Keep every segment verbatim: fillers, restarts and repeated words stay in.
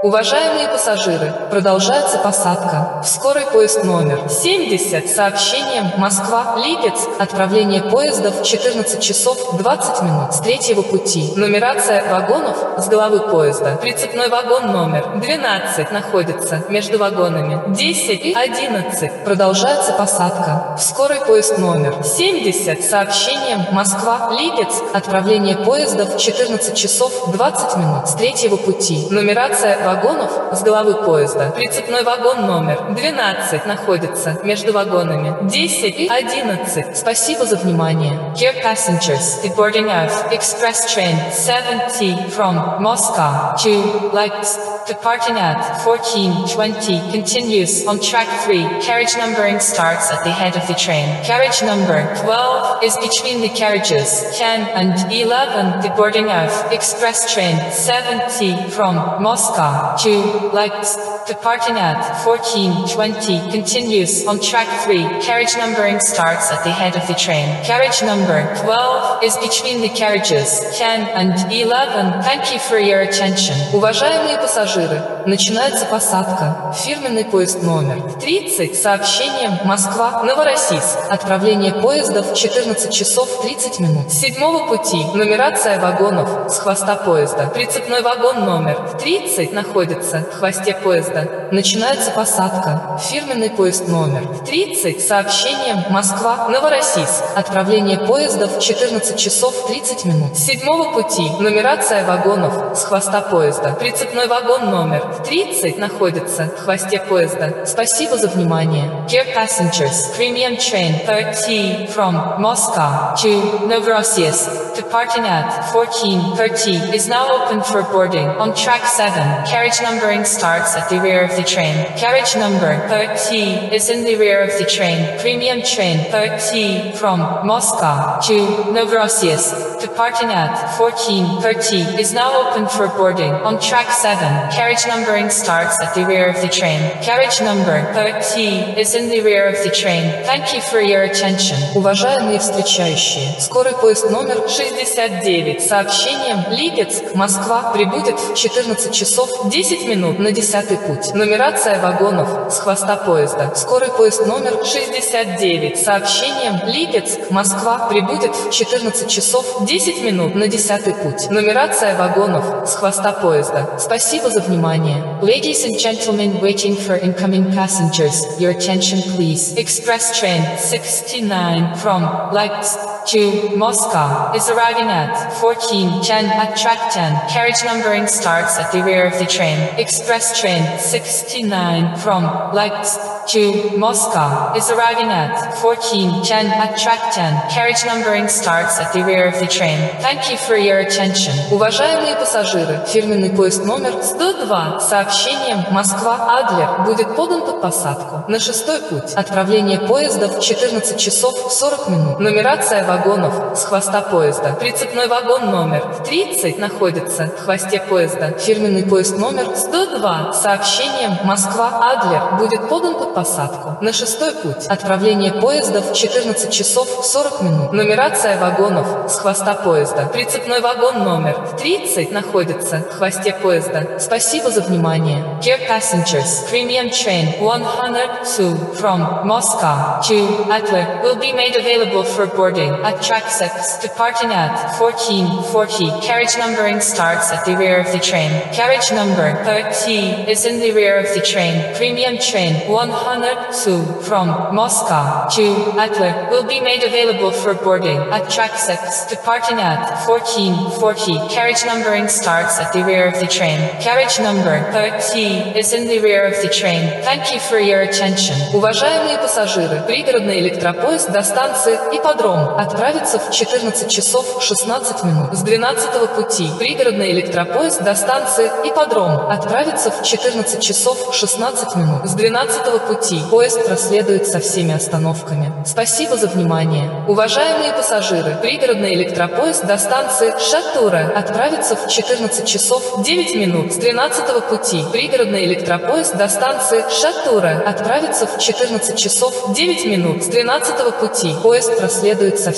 Уважаемые пассажиры, продолжается посадка. В скорый поезд номер семьдесят с сообщением Москва-Липецк. Отправление поезда в четырнадцать часов двадцать минут с третьего пути. Нумерация вагонов с головы поезда. Прицепной вагон номер двенадцать находится между вагонами десять и одиннадцать. Продолжается посадка. В скорый поезд номер семьдесят с сообщением Москва-Липецк. Отправление поезда в четырнадцать часов двадцать минут с третьего пути. Нумерация вагонов с головы поезда. Прицепной вагон номер двенадцать находится между вагонами десять и одиннадцать. Спасибо за внимание. Dear passengers, the boarding of express train seventy from Moscow to Leipzig, departing at fourteen twenty, continues on track three. Carriage numbering starts at the head of the train. Carriage number twelve is between the carriages ten and eleven. The boarding of express train seventy from Moscow to Leipzig, departing at fourteen twenty, continues on track three. Carriage numbering starts at the head of the train. Carriage number twelve is between the carriages ten and eleven. Thank you for your attention. Уважаемые пассажиры, начинается посадка. Фирменный поезд номер тридцать с сообщением Москва-Новороссийск. Отправление поезда в четырнадцать часов тридцать минут. С седьмого пути. Нумерация вагонов с хвоста поезда. Прицепной вагон номер тридцать находится в хвосте поезда. Начинается посадка. Фирменный поезд номер тридцать с сообщением Москва-Новороссийск. Отправление поезда в четырнадцать часов тридцать минут. С седьмого пути. Нумерация вагонов с хвоста поезда. Прицепной вагон номер тридцать находится в хвосте поезда. Спасибо за внимание. Dear passengers, premium train thirty from Moscow to Novorossiysk, departing at fourteen thirty, is now open for boarding. On track seven, carriage numbering starts at the rear of the train. Carriage number thirty is in the rear of the train. Premium train thirty from Moscow to Novorossiysk, departing at fourteen thirty, is now open for boarding. On track seven, carriage numbering starts at the rear of the train. Carriage number thirty is in the rear of the train. Thank you for your attention. Уважаемые встречающие, скорый поезд номер шестьдесят девять с сообщением Липецк-Москва прибудет в четырнадцать часов десять минут на десятый путь. Нумерация вагонов с хвоста поезда. Скорый поезд номер шестьдесят девять с сообщением Липецк-Москва прибудет в четырнадцать часов десять минут на десятый путь. Нумерация вагонов с хвоста поезда. Спасибо за внимание. Ladies and gentlemen waiting for incoming passengers, your attention please. Express train sixty-nine from Leipzig to Moscow is arriving at fourteen ten at track ten. Carriage numbering starts at the rear of the train. Express train sixty-nine from Leipzig to Moscow is arriving at fourteen ten at track ten. Carriage numbering starts at the rear of the train. Thank you for your attention. Уважаемые пассажиры, фирменный поезд номер сто два с сообщением Москва-Адлер будет подан под посадку на шестой путь. Отправление поезда в четырнадцать часов сорок минут. Нумерация вагонов с хвоста поезда. Прицепной вагон номер тридцать находится в хвосте поезда. Фирменный поезд номер сто два с сообщением Москва-Адлер будет подан под посадку на шестой путь. Отправление поезда в четырнадцать часов сорок минут. Нумерация вагонов с хвоста поезда. Прицепной вагон номер тридцать находится в хвосте поезда. Спасибо за внимание. Dear passengers, premium train one hundred two from Moscow to Adler will be made available for boarding at track six, departing at fourteen forty. Carriage numbering starts at the rear of the train. Carriage number thirty is in the rear of the train. Premium train one hundred two from Moscow to Adler will be made available for boarding at track six, departing at fourteen forty. Carriage numbering starts at the rear of the train. Carriage number thirty is in the rear of the train. Thank you for your attention. Уважаемые пассажиры, пригородный электропоезд до станции Ипподром отправится в четырнадцать часов шестнадцать минут. С двенадцатого пути. Пригородный электропоезд до станции Ипподром отправится в четырнадцать часов шестнадцать минут. С двенадцатого пути. Поезд проследует со всеми остановками. Спасибо за внимание. Уважаемые пассажиры, пригородный электропоезд до станции Шатура отправится в четырнадцать часов девять минут. С тринадцатого пути. Пригородный электропоезд до станции Шатура отправится в четырнадцать часов девять минут. С тринадцатого пути. Поезд проследует со всеми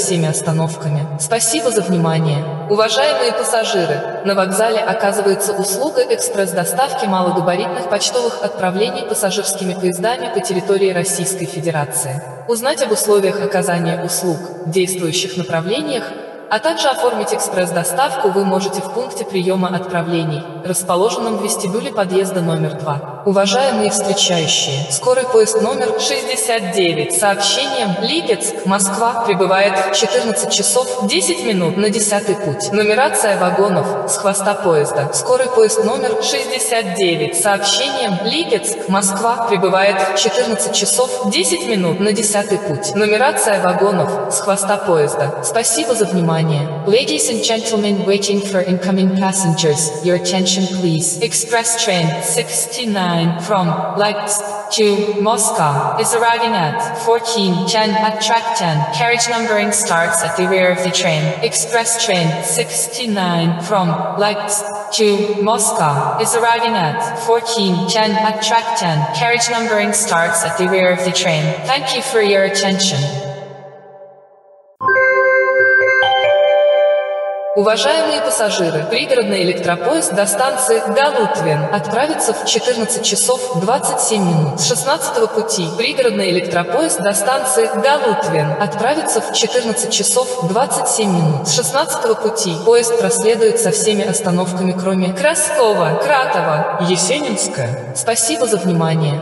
всеми остановками. Спасибо за внимание. Уважаемые пассажиры, на вокзале оказывается услуга экспресс-доставки малогабаритных почтовых отправлений пассажирскими поездами по территории Российской Федерации. Узнать об условиях оказания услуг, действующих направлениях, а также оформить экспресс-доставку вы можете в пункте приема отправлений, расположенном в вестибюле подъезда номер два. Уважаемые встречающие, скорый поезд номер шестьдесят девять с сообщением Липецк, Москва прибывает в четырнадцать часов десять минут на десятый путь. Нумерация вагонов с хвоста поезда. Скорый поезд номер шестьдесят девять с сообщением Липецк, Москва прибывает в четырнадцать часов десять минут на десятый путь. Нумерация вагонов с хвоста поезда. Спасибо за внимание. Ladies and gentlemen waiting for incoming passengers, your attention please. Express train sixty-nine from Leipzig to Moscow is arriving at fourteen ten at track ten. Carriage numbering starts at the rear of the train. Express train sixty-nine from Leipzig to Moscow is arriving at fourteen ten at track ten. Carriage numbering starts at the rear of the train. Thank you for your attention. Уважаемые пассажиры, пригородный электропоезд до станции Галутвен отправится в четырнадцать часов двадцать семь минут. С шестнадцатого пути пригородный электропоезд до станции Галутвен отправится в четырнадцать часов двадцать семь минут. С шестнадцатого пути поезд проследует со всеми остановками, кроме Краскова, Кратова, Есенинская. Спасибо за внимание.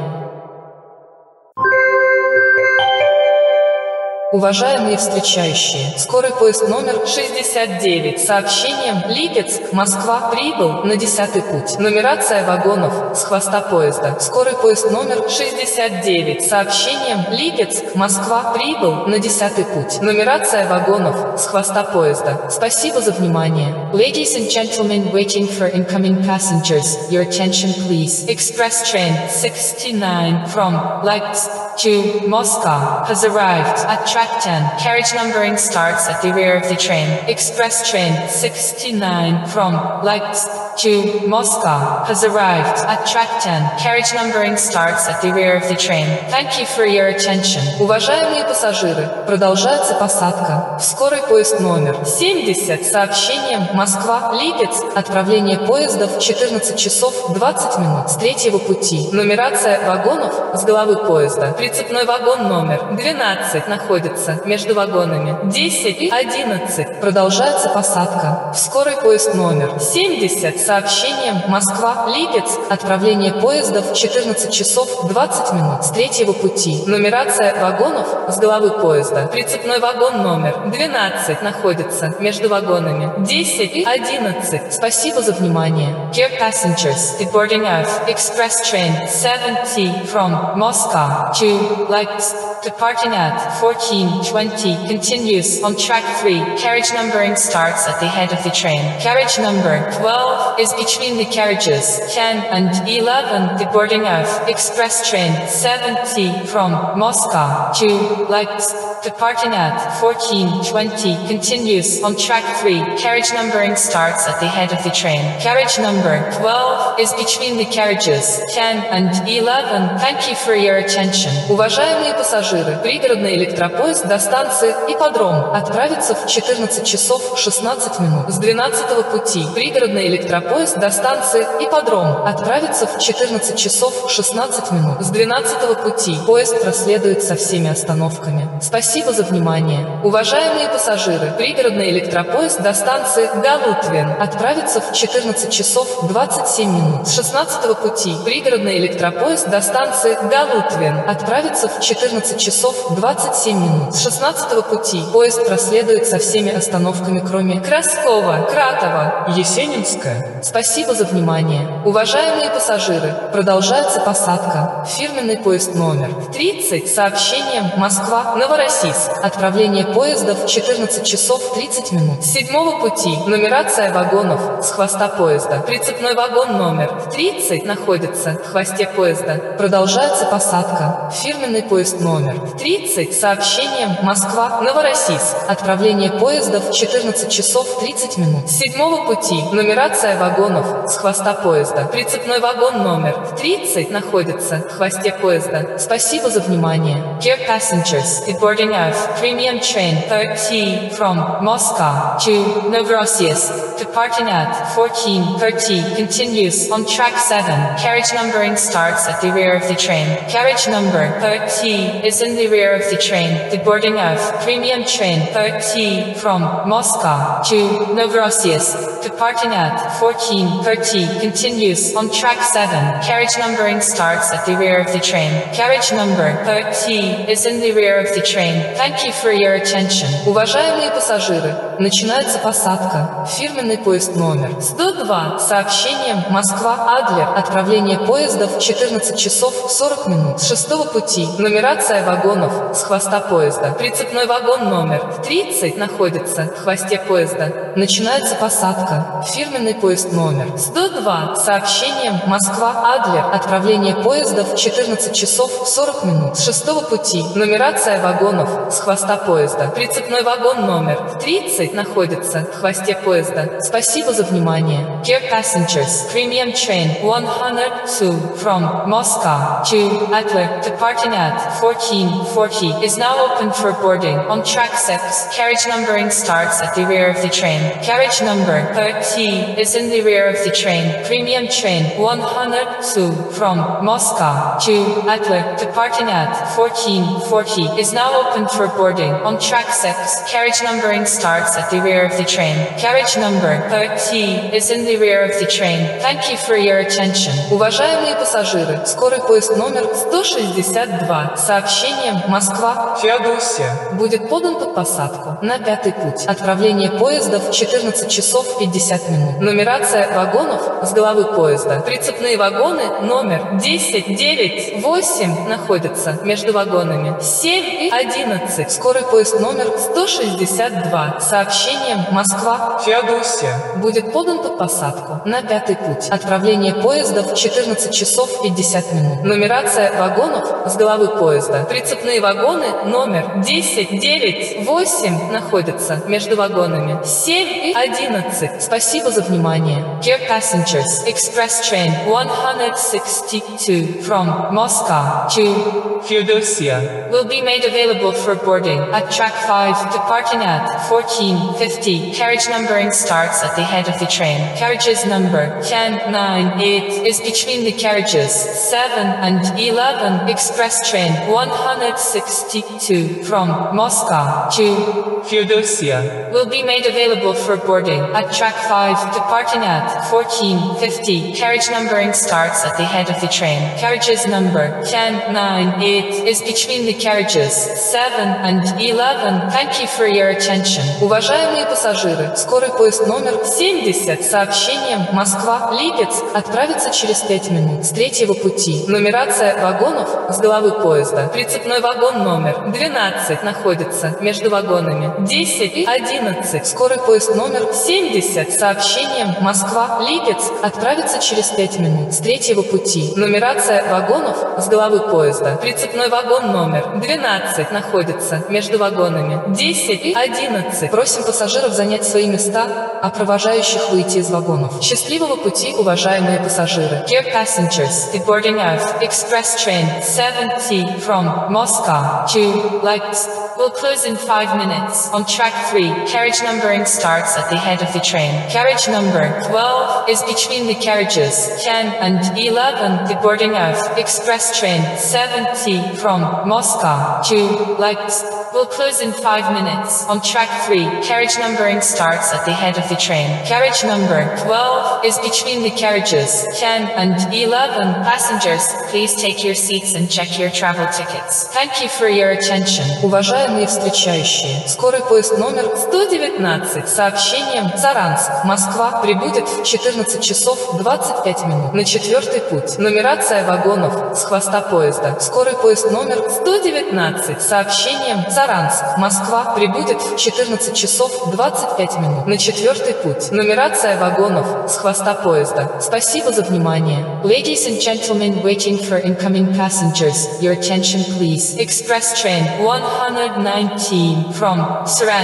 Уважаемые встречающие, скорый поезд номер шестьдесят девять с сообщением Липецк, Москва прибыл на десятый путь. Нумерация вагонов с хвоста поезда. Скорый поезд номер шестьдесят девять с сообщением Липецк, Москва прибыл на десятый путь. Нумерация вагонов с хвоста поезда. Спасибо за внимание. Ladies and gentlemen waiting for incoming passengers, your attention please. Express train sixty-nine from Leipzig to Moscow has arrived at track ten. Carriage numbering starts at the rear of the train. Express train sixty-nine from Leipzig to Moscow has arrived at track ten. Carriage numbering starts at the rear of the train. Thank you for your attention. Уважаемые пассажиры, продолжается посадка в скорый поезд номер семьдесят с сообщением Москва-Липецк. Отправление поезда в четырнадцать часов двадцать минут с третьего пути. Нумерация вагонов с головы поезда. Прицепной вагон номер двенадцать находится между вагонами десять и одиннадцать. Продолжается посадка в скорый поезд номер семьдесят с сообщением Москва-Липецк. Отправление поезда в четырнадцать часов двадцать минут с третьего пути. Нумерация вагонов с головы поезда. Прицепной вагон номер двенадцать находится между вагонами десять и одиннадцать. Спасибо за внимание. Dear passengers, the boarding of express train seventy from Moscow to Leipzig, departing at fourteen twenty, continues on track three. Carriage numbering starts at the head of the train. Carriage number twelve is between the carriages ten and eleven. The boarding of express train seventy from Moscow to Leipzig, departing at fourteen twenty, continues on track three. Carriage numbering starts at the head of the train. Carriage number twelve is between the carriages ten and eleven. Thank you for your attention. Уважаемые пассажиры, пригородный электропоезд до станции Ипподром отправится в четырнадцать часов шестнадцать минут. С двенадцатого пути пригородный электропоезд до станции Ипподром отправится в четырнадцать часов шестнадцать минут. С двенадцатого пути поезд проследует со всеми остановками. Спасибо за внимание. Уважаемые пассажиры, пригородный электропоезд до станции Галутвен отправится в четырнадцать часов двадцать семь минут. С шестнадцатого пути пригородный электропоезд до станции Галутвен отправится в четырнадцать часов двадцать семь минут. С шестнадцатого пути поезд проследует со всеми остановками, кроме Краскова, Кратова, Есенинская. Спасибо за внимание. Уважаемые пассажиры, продолжается посадка. Фирменный поезд номер тридцать с сообщением Москва-Новороссийск. Отправление поезда в четырнадцать часов тридцать минут. С седьмого пути нумерация вагонов с хвоста поезда. Прицепной вагон номер тридцать находится в хвосте поезда. Продолжается посадка. Фирменный поезд номер тридцать с сообщением Москва-Новороссийск. Отправление поезда в четырнадцать часов тридцать минут. С седьмого пути нумерация вагонов с хвоста поезда. Прицепной вагон номер тридцать находится в хвосте поезда. Спасибо за внимание. Dear passengers, the boarding boarding of Premium Train thirty from Moscow to Novorossiysk, departing at fourteen thirty, continues on track seven. Carriage numbering starts at the rear of the train. Carriage number thirty is in the rear of the train. The boarding of Premium Train thirty from Moscow to Novorossiysk, departing at fourteen thirty, continues on track seven. Carriage numbering starts at the rear of the train. Carriage number thirty is in the rear of the train. Thank you for your attention. Уважаемые пассажиры, начинается посадка. Фирменный поезд номер сто два с сообщением Москва-Адлер. Отправление поезда в четырнадцать часов сорок минут. С шестого пути. Нумерация вагонов с хвоста поезда. Прицепной вагон номер тридцать находится в хвосте поезда. Начинается посадка. Фирменный поезд номер сто два с сообщением Москва-Адлер. Отправление поезда в четырнадцать часов сорок минут. С шестого пути. Нумерация вагонов с хвоста поезда. Прицепной вагон номер тридцать находится в хвосте поезда. Спасибо за внимание. Dear passengers, Premium Train one hundred two from Moscow to Adler, departing at fourteen forty, is now open for boarding. On track six, carriage numbering starts at the rear of the train. Carriage number thirty is in the rear of the train. Premium Train one hundred two from Moscow to Adler, departing at fourteen forty, is now open for boarding. On track six, carriage numbering starts at the rear of the train. Carriage number thirty is in the rear of the train. Thank you for your attention. Уважаемые пассажиры, скорый поезд номер сто шестьдесят два с сообщением Москва-Феодосия будет подан под посадку на пятый путь. Отправление поезда в четырнадцать часов пятьдесят минут. Нумерация вагонов с головы поезда. Прицепные вагоны номер десять, девять, восемь находятся между вагонами семь и одиннадцать. Скорый поезд номер сто шестьдесят два с сообщением Москва-Феодосия будет подан под посадку на пятый путь. Отправление поезда в четырнадцать часов пятьдесят минут. Нумерация вагонов с головы поезда. Прицепные вагоны номер десять, девять, восемь находятся между вагонами семь и одиннадцать. Спасибо за внимание. Dear passengers, Express Train one hundred sixty-two from Moscow to Феодосия will be made available for boarding at track five, departing at fourteen fifty. Carriage numbering starts at the head of the train. Carriages number ten, nine, eight is between the carriages seven and eleven. Express Train one hundred sixty-two from Moscow to Феодосия will be made available for boarding at track five, departing at fourteen fifty. Carriage numbering starts at the head of the train. Carriages number ten, nine, eight is between the carriages seven and eleven. Thank you for your attention. Уважаемые пассажиры, скорый поезд номер семьдесят с сообщением Москва-Липецк отправится через пять минут с третьего пути. Нумерация вагонов с головы поезда. Прицепной вагон номер двенадцать находится между вагонами десять и одиннадцать. Скорый поезд номер семьдесят с сообщением Москва-Липецк отправится через пять минут с третьего пути. Нумерация вагонов с головы поезда. Прицепной вагон номер двенадцать находится между вагонами десять и одиннадцать. Просим пассажиров занять свои места, а провожающих выйти из вагонов. Счастливого пути, уважаемые пассажиры. Dear passengers, the boarding of Express Train seventy from Moscow to Leipzig will close in five minutes. On track three, carriage numbering starts at the head of the train. Carriage number twelve is between the carriages ten and eleven. The boarding of Express Train seventy from Moscow to Leipzig will close in five minutes. On track three, carriage numbering starts at the head of the train. Carriage number twelve is between the carriages ten and eleven. Passengers, please take your seats and check your travel tickets. Thank you for your attention. Уважаемые встречающие, скорый поезд номер сто девятнадцать с сообщением Саранск, Москва прибудет в четырнадцать часов двадцать пять минут на четвертый путь. Нумерация вагонов с хвоста поезда. Скорый поезд номер сто девятнадцать с сообщением Саранск, Москва прибудет в четырнадцать часов двадцать пять минут на четвертый путь. Нумерация вагонов с хвоста поезда. Спасибо за внимание. Ladies and gentlemen waiting for incoming passengers, your attention please. Express Train one hundred nineteen from Saransk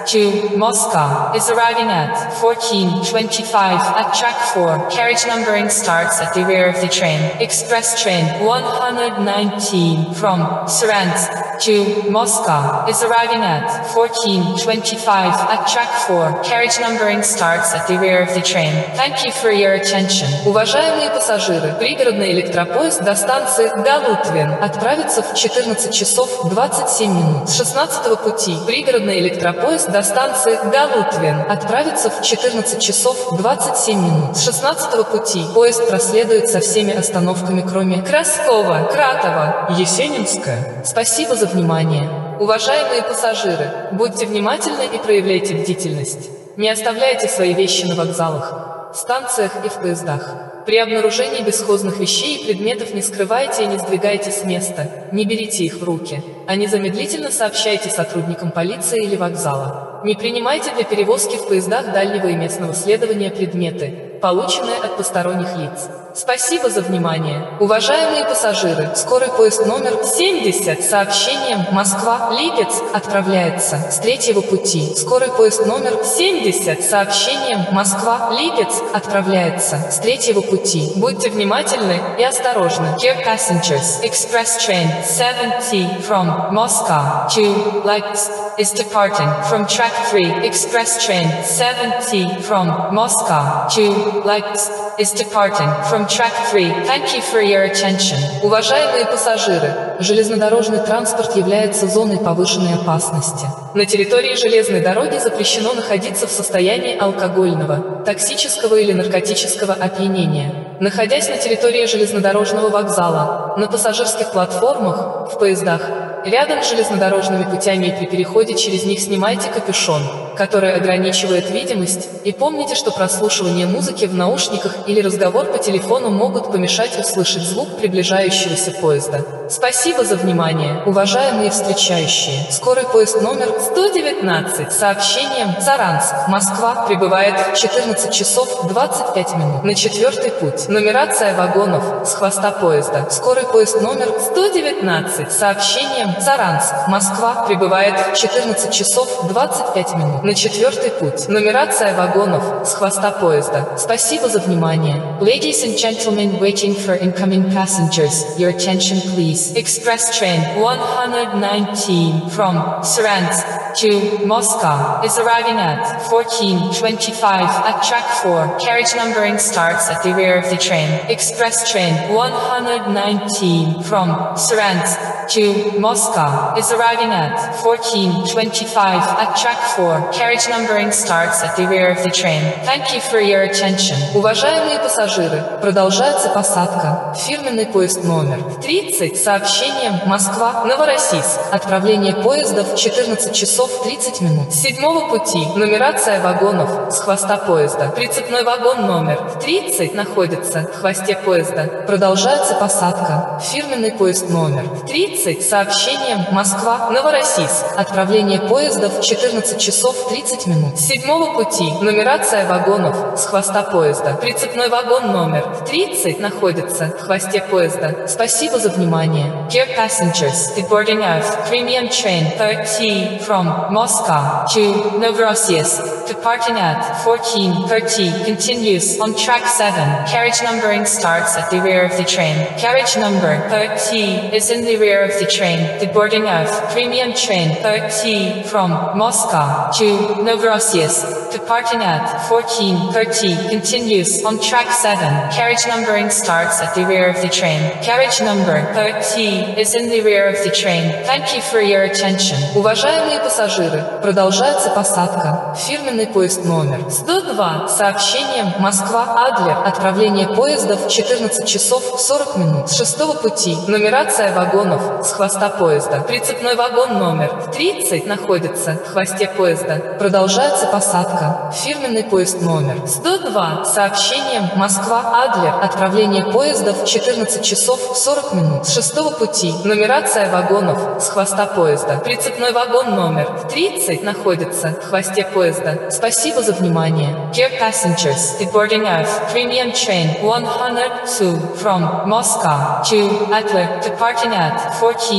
to Moscow is arriving at fourteen twenty-five at track four. Carriage numbering starts at the rear of the train. Express train one hundred nineteen from Saransk to Moscow is arriving at fourteen twenty-five at track four. Carriage numbering starts at the rear of the train. Thank you for your attention. Уважаемые пассажиры, пригородный электропоезд до станции Галутвин отправится в четырнадцать часов двадцать семь минут. С шестнадцатого пути пригородный электропоезд до станции Галутвин отправится в четырнадцать часов двадцать семь минут. С шестнадцатого пути поезд проследует со всеми остановками, кроме Краскова, Кратова, Есенинская. Спасибо за внимание. Уважаемые пассажиры, будьте внимательны и проявляйте бдительность. Не оставляйте свои вещи на вокзалах, станциях и в поездах. При обнаружении бесхозных вещей и предметов не скрывайте и не сдвигайте с места, не берите их в руки, а незамедлительно сообщайте сотрудникам полиции или вокзала. Не принимайте для перевозки в поездах дальнего и местного следования предметы, полученные от посторонних лиц. Спасибо за внимание. Уважаемые пассажиры, скорый поезд номер семьдесят с сообщением Москва-Липецк отправляется с третьего пути. Скорый поезд номер семьдесят с сообщением Москва-Липецк отправляется с третьего пути. Будьте внимательны и осторожны. Dear passengers, express train seventy from Moscow to Lipetsk is departing from track three. Express train seventy from Moscow to Lipetsk is departing from track three. Thank you for your attention. Уважаемые пассажиры, железнодорожный транспорт является зоной повышенной опасности. На территории железной дороги запрещено находиться в состоянии алкогольного, токсического или наркотического опьянения. Находясь на территории железнодорожного вокзала, на пассажирских платформах, в поездах, рядом с железнодорожными путями и при переходе через них снимайте капюшон, который ограничивает видимость, и помните, что прослушивание музыки в наушниках или разговор по телефону могут помешать услышать звук приближающегося поезда. Спасибо за внимание, уважаемые встречающие. Скорый поезд номер сто девятнадцать с сообщением Саранск, Москва прибывает в четырнадцать часов двадцать пять минут на четвертый путь. Нумерация вагонов с хвоста поезда. Скорый поезд номер сто девятнадцать с сообщением Саранск, Москва прибывает в четырнадцать часов двадцать пять минут на четвертый путь. Нумерация вагонов с хвоста поезда. Спасибо за внимание. Ladies and gentlemen waiting for incoming passengers, your attention please. Express train one hundred nineteen from Saransk to Moscow is arriving at fourteen twenty-five at track four. Carriage numbering starts at the rear of the train. Express train one hundred nineteen from Saransk to Moscow is arriving at fourteen twenty-five at track four. Carriage numbering starts at the rear of the train. Thank you for your attention. Уважаемые пассажиры, продолжается посадка. Фирменный поезд номер тридцать с сообщением Москва-Новороссийск. Отправление поезда в четырнадцать часов тридцать минут. С седьмого пути. Нумерация вагонов с хвоста поезда. Прицепной вагон номер тридцать находится в хвосте поезда. Продолжается посадка. Фирменный поезд номер тридцать с сообщением Москва-Новороссийск. Отправление поезда в четырнадцать часов тридцать минут. С седьмого пути. Нумерация вагонов с хвоста поезда. Прицепной вагон номер тридцать находится в хвосте поезда. Спасибо за внимание. Dear passengers, the boarding of premium train thirty from Moscow to Novorossiysk, departing at fourteen thirty, continues on track seven. Carriage numbering starts at the rear of the train. Carriage number thirty is in the rear of the train. The boarding of premium train thirty from Moscow to Novorossiysk, departing at fourteen thirty, continues on track seven. Carriage numbering starts at the rear of the train. Carriage number thirty is in the rear of the train. Thank you for your attention. Уважаемые пассажиры, продолжается посадка. Фирменный поезд номер сто два с сообщением Москва-Адлер. Отправление поезда в четырнадцать часов сорок минут. С шестого пути. Нумерация вагонов с хвоста поезда. Прицепной вагон номер тридцать находится в хвосте поезда. Продолжается посадка. Фирменный поезд номер сто два с сообщением Москва-Адлер. Отправление поезда в четырнадцать часов сорок минут. С шестого пути. Нумерация вагонов с хвоста поезда. Прицепной вагон номер тридцать находится в хвосте поезда. Спасибо за внимание. Dear passengers, the boarding of premium train one hundred two from Moscow to Adler, departing at fourteen forty.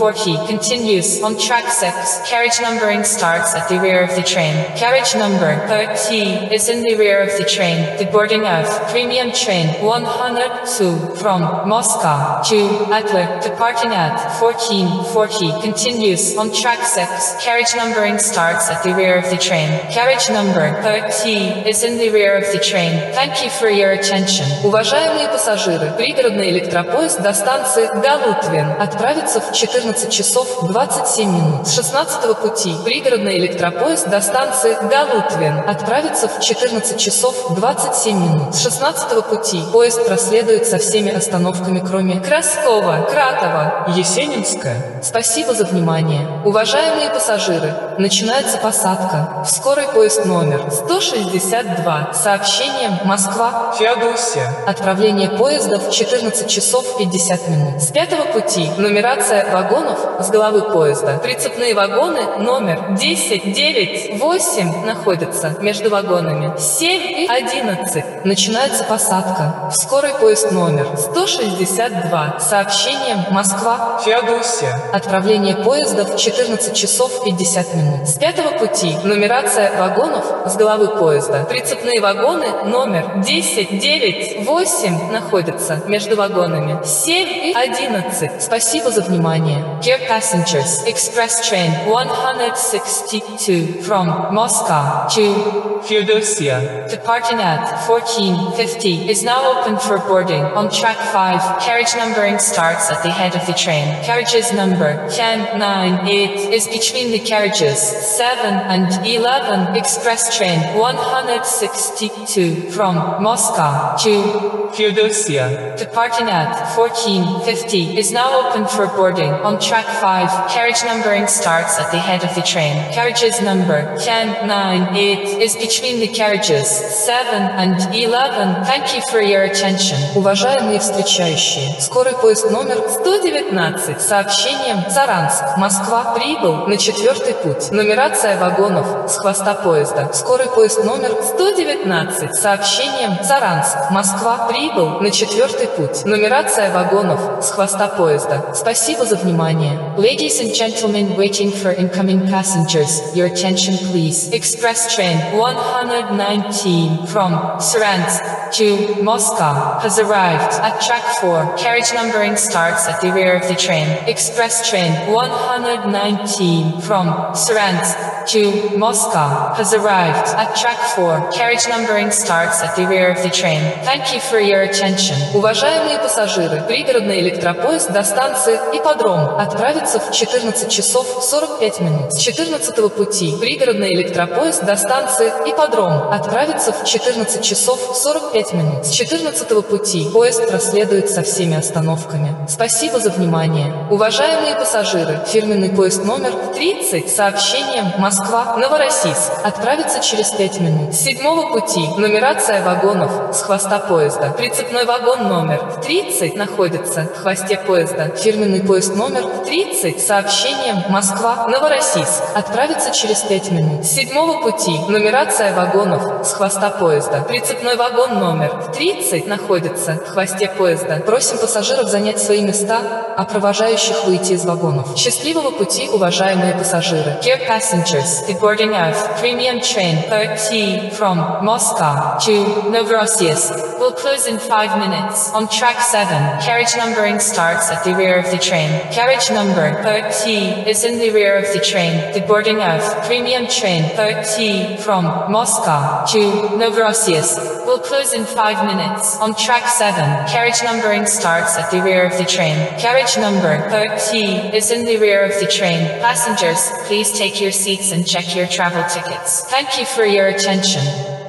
forty continues on track six. Carriage numbering starts at the rear of the train. Carriage number thirty is in the rear of the train. The boarding of premium train one hundred two from Moscow to Adler departing at fourteen forty continues on track six. Carriage numbering starts at the rear of the train. Carriage number thirty is in the rear of the train. Thank you for your attention. Уважаемые пассажиры, пригородный электропоезд до станции Галутвин отправится в четырнадцать часов двадцать семь минут. С шестнадцатого пути пригородный электропоезд до станции Галутвин отправится в четырнадцать часов двадцать семь минут. С шестнадцатого пути поезд проследует со всеми остановками, кроме Краскова, Кратова, Есенинская. Спасибо за внимание. Уважаемые пассажиры, начинается посадка. В скорый поезд номер сто шестьдесят два с сообщением Москва, Феодосия. Отправление поезда в четырнадцать часов пятьдесят минут. С пятого пути нумерация вагонов с головы поезда. Прицепные вагоны номер десять, девять, восемь находятся между вагонами семь и одиннадцать. Начинается посадка. В скорый поезд номер сто шестьдесят два с сообщением Москва, Феодосия. Отправление поезда в четырнадцать часов пятьдесят минут. С пятого пути нумерация вагонов с головы поезда. Прицепные вагоны номер десять, девять, восемь находятся между вагонами семь и одиннадцать. Спасибо за внимание. Dear passengers, express train one hundred sixty-two from Moscow to Феодосия departing at fourteen fifty is now open for boarding on track five. Carriage numbering starts at the head of the train. Carriages number ten, nine, eight is between the carriages seven and eleven. Express train one hundred sixty-two from Moscow to Феодосия departing at fourteen fifty is now open for boarding on track five. Carriage numbering starts at the head of the train. Carriages number ten, nine, eight is between the carriages seven and eleven. Thank you for your attention. Уважаемые встречающие, скорый поезд номер сто девятнадцать с сообщением Саранск, Москва прибыл на четвертый путь. Нумерация вагонов с хвоста поезда. Скорый поезд номер сто девятнадцать с сообщением Саранск, Москва прибыл на четвертый путь. Нумерация вагонов с хвоста поезда. Спасибо за внимание. Ladies and gentlemen waiting for incoming passengers, your attention please. Express train one hundred nineteen from Saransk to Moscow has arrived at track four. Carriage numbering starts at the rear of the train. Express train one hundred nineteen from Saransk to Moscow has arrived at track four. Carriage numbering starts at the rear of the train. Thank you for your attention. Уважаемые пассажиры, пригородный электропоезд до станции Ипподром отправится в четырнадцать часов сорок пять минут. С четырнадцатого пути пригородный электропоезд до станции Ипподром отправится в четырнадцать часов сорок пять минут. С четырнадцатого пути поезд проследует со всеми остановками. Спасибо за внимание. Уважаемые пассажиры, фирменный поезд номер тридцать с сообщением Москва-Новороссийск отправится через пять минут. С седьмого пути нумерация вагонов с хвоста поезда. Прицепной вагон номер тридцать находится в хвосте поезда. Фирменный поезд номер тридцать с сообщением Москва-Новороссийск отправится через пять минут. С седьмого пути нумерация вагонов с хвоста поезда. Прицепной вагон номер тридцать находится в хвосте поезда. Просим пассажиров занять свои места, а провожающих выйти из вагонов. Счастливого пути, уважаемые пассажиры. Dear passengers, the boarding of premium train thirty from Moscow to Novorossiysk will close in five minutes on track seven. Carriage numbering starts at the rear of the train. Carriage number thirty is in the rear of the train. The boarding of premium train thirty from Moscow to Novorossiysk will close in five minutes on track seven. Carriage numbering starts at the rear of the train. Carriage number thirty is in the rear of the train. Passengers, please take your seats and check your travel tickets. Thank you for your attention.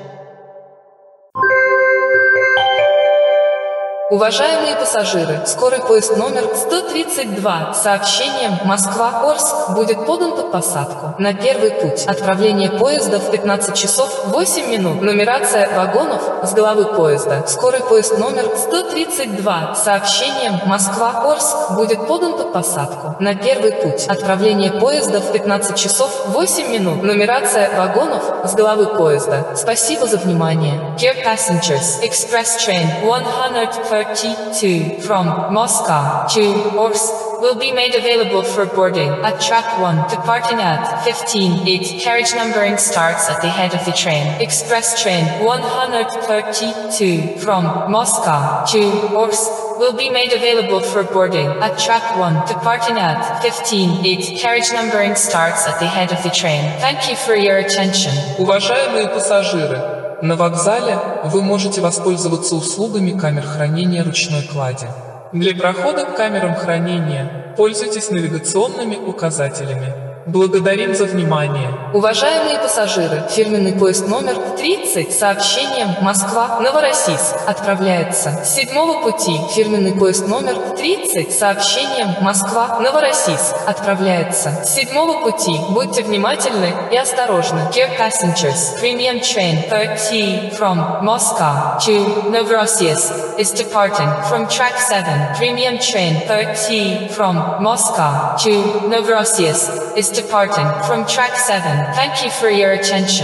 Уважаемые пассажиры, скорый поезд номер сто тридцать два с сообщением Москва-Орск будет подан под посадку на первый путь. Отправление поезда в пятнадцать часов восемь минут. Нумерация вагонов с головы поезда. Скорый поезд номер сто тридцать два с сообщением Москва-Орск будет подан под посадку на первый путь. Отправление поезда в пятнадцать часов восемь минут. Нумерация вагонов с головы поезда. Спасибо за внимание. Dear passengers, express train one hundred thirty-two from Moscow to Orsk will be made available for boarding at track one, departing at fifteen eight. Carriage numbering starts at the head of the train. Express train one thirty-two from Moscow to Orsk will be made available for boarding at track one, departing at fifteen eight. Carriage numbering starts at the head of the train. Thank you for your attention. Уважаемые пассажиры, на вокзале вы можете воспользоваться услугами камер хранения ручной клади. Для прохода к камерам хранения пользуйтесь навигационными указателями. Благодарим за внимание. Уважаемые пассажиры, фирменный поезд номер тридцать с сообщением Москва-Новороссийск отправляется с седьмого пути. Фирменный поезд номер тридцать с сообщением Москва-Новороссийск отправляется с седьмого пути. Будьте внимательны и осторожны. Dear passengers, premium train thirty from Moscow to Novorossiysk is departing from track seven. Premium train thirty from Moscow to Novorossiysk is departing from track seven. Thank you for your attention.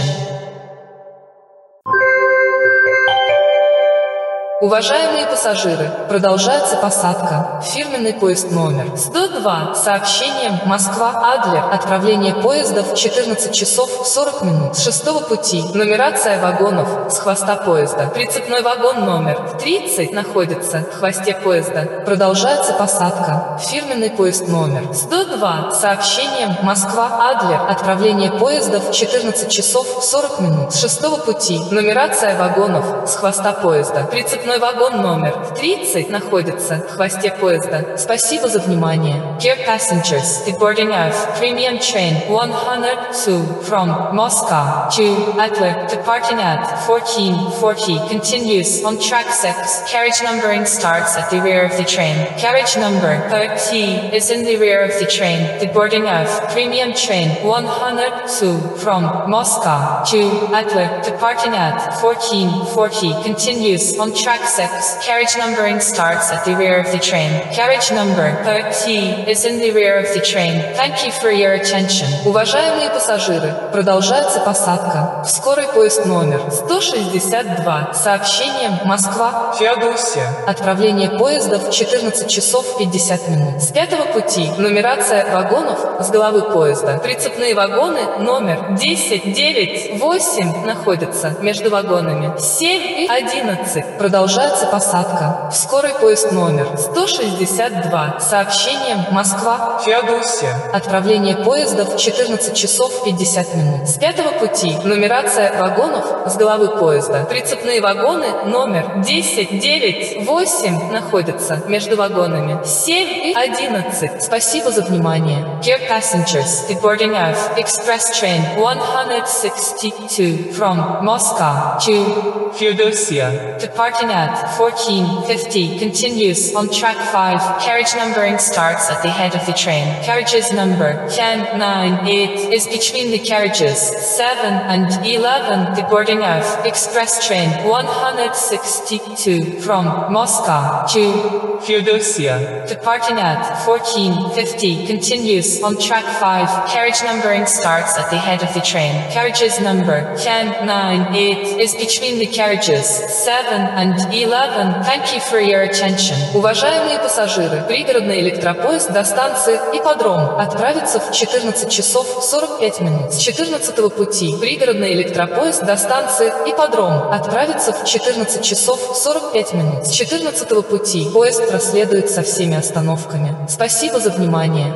Уважаемые пассажиры, продолжается посадка. Фирменный поезд номер сто два с сообщением Москва-Адлер. Отправление поезда в четырнадцать часов сорок минут. С шестого пути. Нумерация вагонов с хвоста поезда. Прицепной вагон номер тридцать находится в хвосте поезда. Продолжается посадка. Фирменный поезд номер сто два с сообщением Москва-Адлер. Отправление поезда в четырнадцать часов сорок минут. С шестого пути. Нумерация вагонов с хвоста поезда. Прицепной вагон номер тридцать находится в хвосте поезда. Спасибо за внимание. Dear passengers, the boarding of premium train one hundred two from Moscow to Adler departing at fourteen forty continues on track six. Carriage numbering starts at the rear of the train. Carriage number thirty is in the rear of the train. The boarding of premium train one hundred two from Moscow to Adler departing at fourteen forty continues on track six. Carriage numbering starts at the rear of the train. Carriage number thirty is in the rear of the train. Thank you for your attention. Уважаемые пассажиры, продолжается посадка. В скорый поезд номер сто шестьдесят два с сообщением Москва-Феодосия. Отправление поезда в четырнадцать часов пятьдесят минут. С пятого пути. Нумерация вагонов с головы поезда. Прицепные вагоны номер десять девять восемь находятся между вагонами семь и одиннадцать. Продолжается посадка. В скорый поезд номер сто шестьдесят два с сообщением Москва-Феодосия. Отправление поезда в четырнадцать часов пятьдесят минут. С пятого пути. Нумерация вагонов с головы поезда. Прицепные вагоны номер десять девять восемь находятся между вагонами семь и одиннадцать. Спасибо за внимание. Dear passengers, the boarding of express train one hundred sixty-two from Moscow to Феодосия. departing at fourteen fifty continues on track five. Carriage numbering starts at the head of the train. Carriages number ten nine eight is between the carriages seven and eleven. The boarding of express train one hundred sixty-two from Moscow to Феодосия. departing at fourteen fifty continues on track five. Carriage numbering starts at the head of the train. Carriages number ten nine eight is between the carriages seven and eleven. Thank you for your attention. Уважаемые пассажиры, пригородный электропоезд до станции Ипподром отправится в четырнадцать часов сорок пять минут. С четырнадцатого пути. Пригородный электропоезд до станции Ипподром отправится в четырнадцать часов сорок пять минут. С четырнадцатого пути. Поезд проследует со всеми остановками. Спасибо за внимание.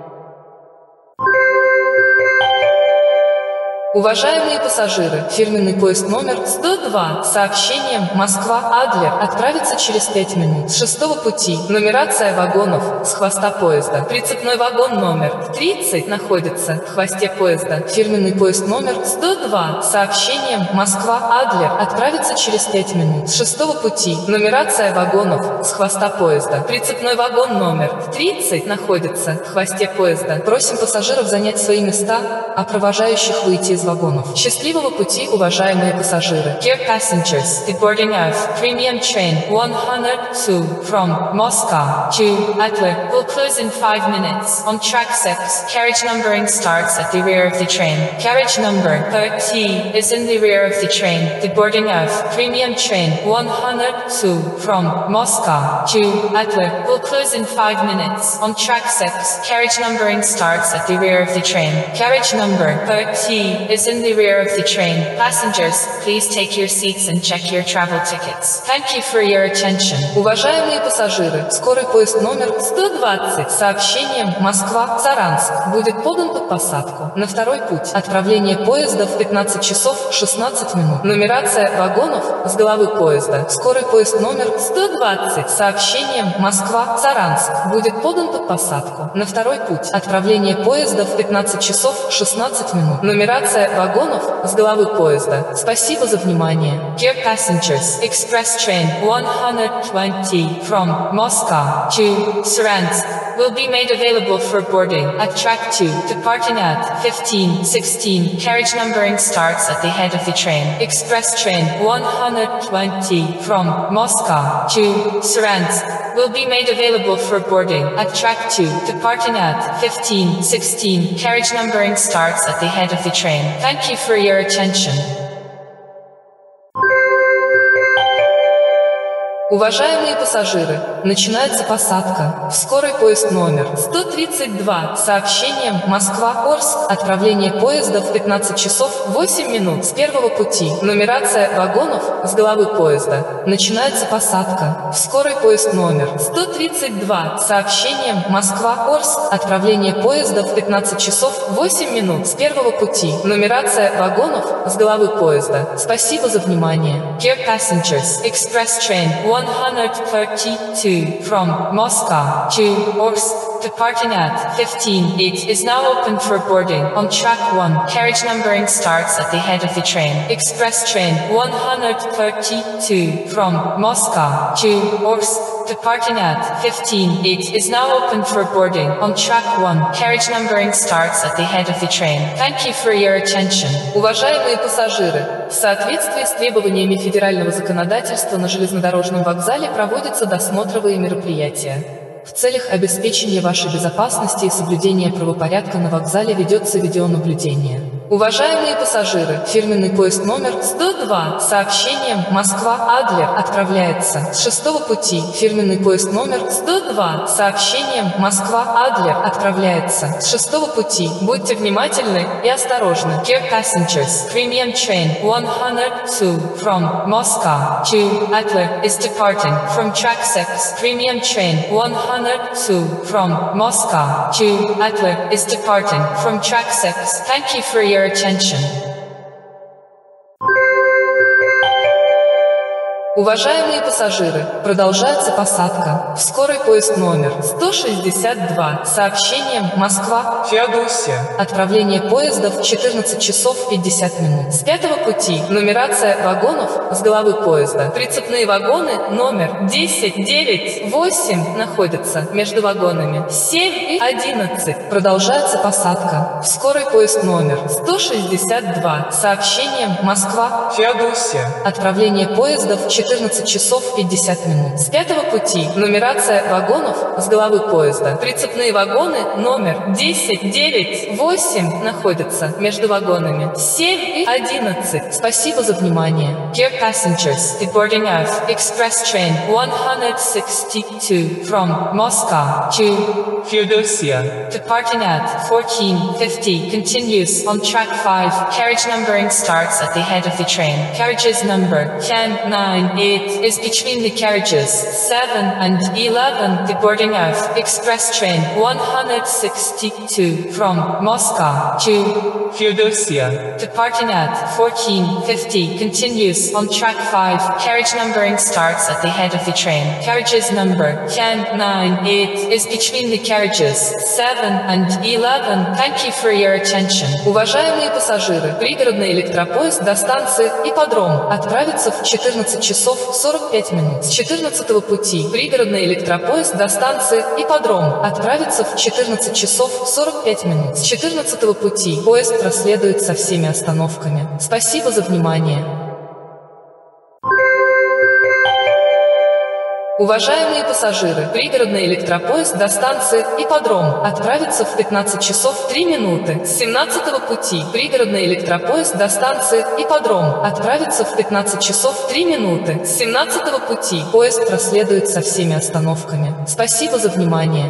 Уважаемые пассажиры, фирменный поезд номер сто два с сообщением Москва-Адлер отправится через пять минут. С шестого пути. Нумерация вагонов с хвоста поезда. Прицепной вагон номер тридцать находится в хвосте поезда. Фирменный поезд номер сто два с сообщением Москва-Адлер отправится через пять минут. С шестого пути. Нумерация вагонов с хвоста поезда. Прицепной вагон номер тридцать находится в хвосте поезда. Просим пассажиров занять свои места, а провожающих выйти из из вагонов. Счастливого пути, уважаемые пассажиры! Dear passengers, the boarding of premium train one hundred two from Moscow to Adler will close in five minutes. On track six, carriage numbering starts at the rear of the train. Carriage number thirty is in the rear of the train. The boarding of premium train one hundred two from Moscow to Adler will close in five minutes. On track six, carriage numbering starts at the rear of the train. Carriage number thirty is in the rear of the train. Passengers, please take your seats and check your travel tickets. Thank you for your attention. Уважаемые пассажиры, скорый поезд номер сто двадцать с сообщением Москва-Саранск будет подан под посадку. На второй путь. Отправление поезда в пятнадцать часов шестнадцать минут. Нумерация вагонов с головы поезда. Скорый поезд номер сто двадцать с сообщением Москва-Саранск будет подан под посадку. На второй путь. Отправление поезда в пятнадцать часов шестнадцать минут. Нумерация вагонов с головы поезда. Спасибо за внимание. Dear passengers, express train one hundred twenty from Moscow to Saransk will be made available for boarding at track two, departing at fifteen sixteen. Carriage numbering starts at the head of the train. Express train one hundred twenty from Moscow to Saransk will be made available for boarding at track two, departing at fifteen sixteen. Carriage numbering starts at the head of the train. Thank you for your attention. Уважаемые пассажиры, начинается посадка в скорый поезд номер сто тридцать два с сообщением Москва-Орск. Отправление поезда в пятнадцать часов восемь минут с первого пути. Нумерация вагонов с головы поезда. Начинается посадка в скорый поезд номер сто тридцать два с сообщением Москва-Орск. Отправление поезда в пятнадцать часов восемь минут с первого пути. Нумерация вагонов с головы поезда. Спасибо за внимание. Dear passengers, express train one hundred thirty-two from Moscow to Orsk, departing at fifteen eight is now open for boarding. On track one, carriage numbering starts at the head of the train. Express train one hundred thirty-two from Moscow to Orsk, departing at fifteen eight is now open for boarding. On track one, carriage numbering starts at the head of the train. Thank you for your attention. Уважаемые пассажиры, в соответствии с требованиями федерального законодательства на железнодорожном вокзале проводятся досмотровые мероприятия. В целях обеспечения вашей безопасности и соблюдения правопорядка на вокзале ведется видеонаблюдение. Уважаемые пассажиры, фирменный поезд номер сто два с сообщением Москва-Адлер отправляется с шестого пути. Фирменный поезд номер сто два с сообщением Москва-Адлер отправляется с шестого пути. Будьте внимательны и осторожны. Dear passengers, premium train one hundred two from Moscow to Adler is departing from track six. Premium train one hundred two from Moscow to Adler is departing from track six. Thank you for your attention. Уважаемые пассажиры, продолжается посадка в скорый поезд номер сто шестьдесят два с сообщением Москва-Феодосия. Отправление поезда в четырнадцать часов пятьдесят минут. С пятого пути. Нумерация вагонов с головы поезда. Прицепные вагоны номер десять, девять, восемь находятся между вагонами семь и одиннадцать. Продолжается посадка в скорый поезд номер сто шестьдесят два с сообщением Москва-Феодосия. Отправление поезда в четырнадцать часов пятьдесят минут. С пятого пути. Нумерация вагонов с головы поезда. Прицепные вагоны номер десять, девять, восемь находятся между вагонами семь и одиннадцать. Спасибо за внимание. Dear passengers, the boarding of express train one hundred sixty-two from Moscow to Феодосия, departing at fourteen fifty continues on track five. Carriage numbering starts at the head of the train. Carriages number ten, nine, eight is between the carriages seven and eleven. The boarding of express train one hundred sixty-two from Moscow to Феодосия, departing at fourteen fifty continues on track five. Carriage numbering starts at the head of the train. Carriages number ten, nine, eight is between the carriages seven and eleven. Thank you for your attention. Уважаемые пассажиры, пригородный электропоезд до станции Ипподром отправится в четырнадцать часов часов сорок пять минут. С четырнадцатого пути пригородный электропоезд до станции Ипподром отправится в четырнадцать часов сорок пять минут. С четырнадцатого пути поезд проследует со всеми остановками. Спасибо за внимание. Уважаемые пассажиры, пригородный электропоезд до станции Ипподром отправится в пятнадцать часов три минуты. С семнадцатого пути пригородный электропоезд до станции Ипподром отправится в пятнадцать часов три минуты. С семнадцатого пути поезд проследует со всеми остановками. Спасибо за внимание.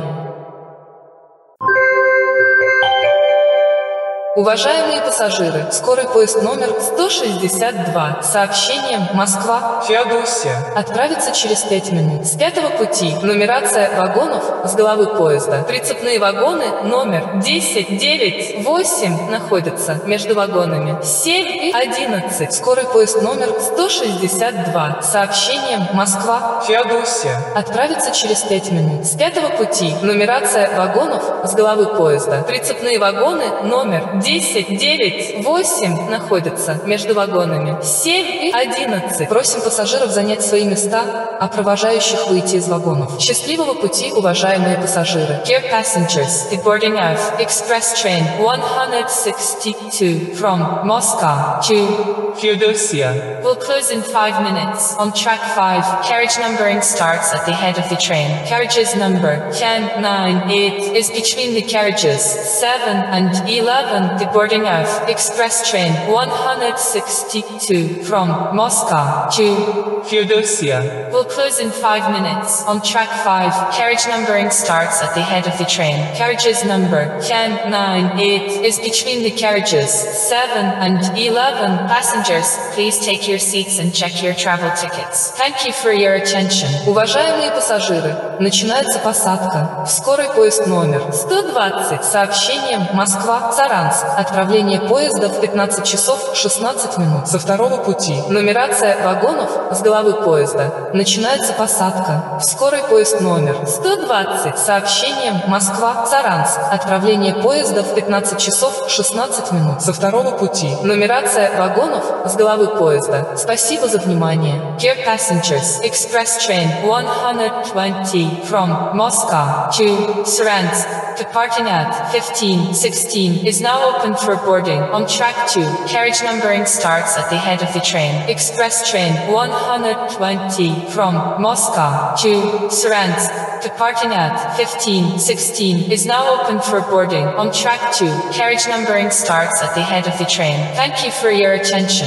Уважаемые пассажиры, скорый поезд номер сто шестьдесят два с сообщением Москва Феодосия отправится через пять минут. С пятого пути нумерация вагонов с головы поезда. Прицепные вагоны номер десять, девять, восемь находятся между вагонами семь и одиннадцать. Скорый поезд номер сто шестьдесят два с сообщением Москва Феодосия отправится через пять минут. С пятого пути нумерация вагонов с головы поезда. Прицепные вагоны номер десять, девять, восемь находятся между вагонами семь и одиннадцать. Просим пассажиров занять свои места, а провожающих выйти из вагонов. Счастливого пути, уважаемые пассажиры! Dear passengers, the boarding of express train one hundred sixty-two from Moscow to Феодосия will close in five minutes. On track five, carriage numbering starts at the head of the train. Carriages number ten, nine, eight is between the carriages seven and eleven. The boarding of express train one hundred sixty-two from Moscow to Феодосия will close in five minutes. On track five, carriage numbering starts at the head of the train. Carriages number ten, nine, eight is between the carriages seven and eleven. Passengers, please take your seats and check your travel tickets. Thank you for your attention. Уважаемые пассажиры, начинается посадка в скорый поезд номер сто двадцать с сообщением Москва-Саранск. Отправление поезда в пятнадцать часов шестнадцать минут. Со второго пути Нумерация вагонов с головы поезда. Начинается посадка в скорый поезд номер сто двадцать с сообщением Москва-Саранск. Отправление поезда в пятнадцать часов шестнадцать минут. Со второго пути Нумерация вагонов с головы поезда. Спасибо за внимание. Dear passengers, express train one hundred twenty from Moscow to Saransk, departing at fifteen sixteen, is now open for boarding. On track two, carriage numbering starts at the head of the train. Express train one hundred twenty from Moscow to Saransk, departing at fifteen sixteen, is now open for boarding. On track two, carriage numbering starts at the head of the train. Thank you for your attention.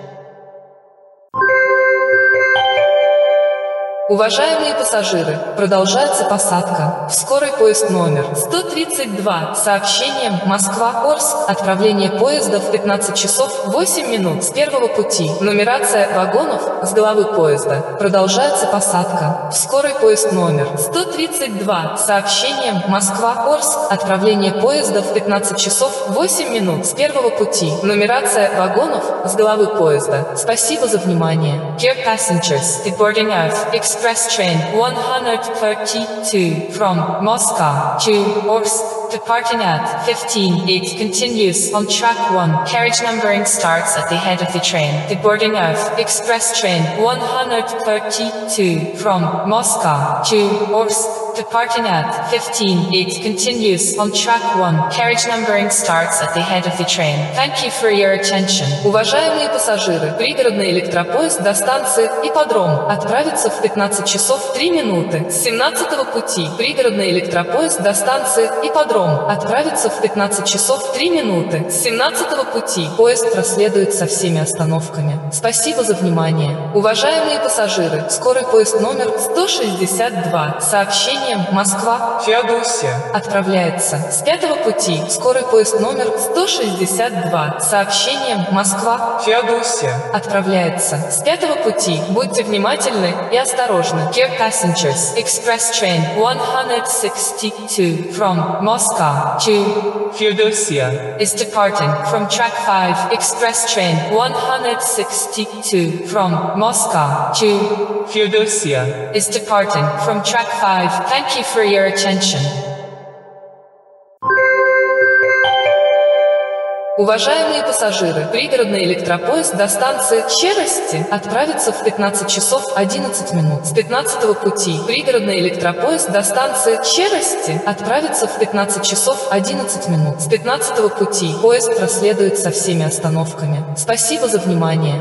Уважаемые пассажиры, продолжается посадка в скорый поезд номер сто тридцать два с сообщением Москва-Орск. Отправление поезда в пятнадцать часов восемь минут. С первого пути нумерация вагонов с головы поезда. Продолжается посадка в скорый поезд номер сто тридцать два с сообщением Москва-Орск. Отправление поезда в пятнадцать часов восемь минут. С первого пути нумерация вагонов с головы поезда. Спасибо за внимание. Dear passengers, the boarding of express train one hundred thirty-two from Moscow to Orsk, departing at fifteen eight, continues. On track one, carriage numbering starts at the head of the train. The boarding of express train one hundred thirty-two from Moscow to Orsk, departing at fifteen eight, continues. On track one, carriage numbering starts at the head of the train. Thank you for your attention. Уважаемые пассажиры, пригородный электропоезд до станции Ипподром отправится в пятнадцать часов три минуты. С семнадцатого пути пригородный электропоезд до станции Ипподром отправится в пятнадцать часов три минуты. С семнадцатого пути поезд проследует со всеми остановками. Спасибо за внимание. Уважаемые пассажиры, скорый поезд номер сто шестьдесят два с сообщением Москва Феодосия отправляется с пятого пути. Скорый поезд номер сто шестьдесят два с сообщением Москва Феодосия отправляется с пятого пути. Будьте внимательны и осторожны. Dear passengers, express train one hundred sixty-two from Moscow to Феодосия is departing from track five. Express train one hundred sixty-two from Moscow to Феодосия is departing from track five. Thank you for your attention. Уважаемые пассажиры, пригородный электропоезд до станции Щерости отправится в пятнадцать часов одиннадцать минут. С пятнадцатого пути пригородный электропоезд до станции Щерости отправится в пятнадцать часов одиннадцать минут. С пятнадцатого пути поезд проследует со всеми остановками. Спасибо за внимание.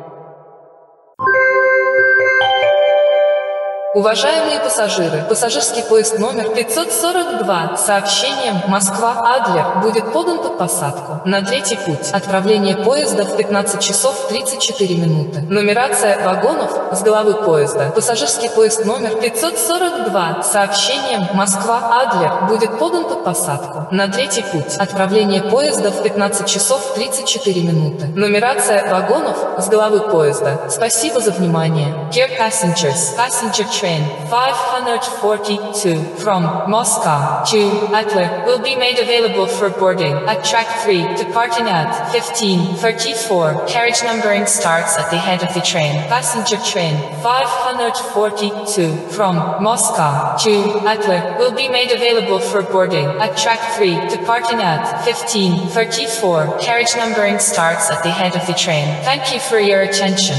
Уважаемые пассажиры, пассажирский поезд номер пятьсот сорок два с сообщением Москва-Адлер будет подан под посадку на третий путь. Отправление поезда в пятнадцать часов тридцать четыре минуты. Нумерация вагонов с головы поезда. Пассажирский поезд номер пятьсот сорок два с сообщением Москва-Адлер будет подан под посадку на третий путь. Отправление поезда в пятнадцать часов тридцать четыре минуты. Нумерация вагонов с головы поезда. Спасибо за внимание. Dear passengers, passenger train five hundred forty-two from Moscow to Adler will be made available for boarding at track three, departing at fifteen thirty-four. Carriage numbering starts at the head of the train. Passenger train five hundred forty-two from Moscow to Adler will be made available for boarding at track three, departing at fifteen thirty-four. Carriage numbering starts at the head of the train. Thank you for your attention.